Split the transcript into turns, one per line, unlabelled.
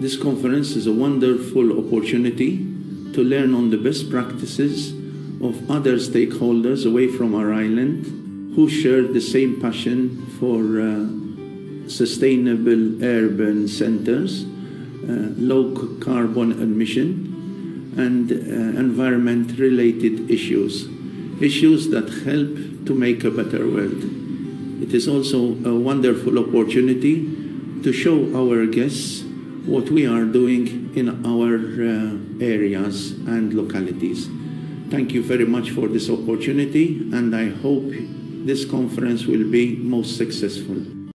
This conference is a wonderful opportunity to learn on the best practices of other stakeholders away from our island who share the same passion for sustainable urban centers, low carbon emission, and environment-related issues that help to make a better world. It is also a wonderful opportunity to show our guests what we are doing in our areas and localities. Thank you very much for this opportunity, and I hope this conference will be most successful.